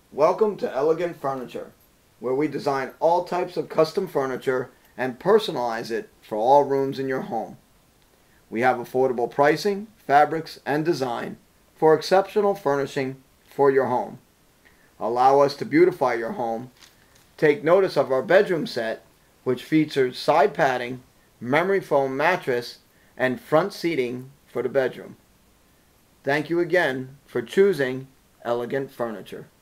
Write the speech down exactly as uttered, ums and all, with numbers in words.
Welcome to Elegant Furniture, where we design all types of custom furniture and personalize it for all rooms in your home. We have affordable pricing, fabrics, and design for exceptional furnishing for your home. Allow us to beautify your home. Take notice of our bedroom set, which features side padding, memory foam mattress, and front seating for the bedroom. Thank you again for choosing Elegant Furniture.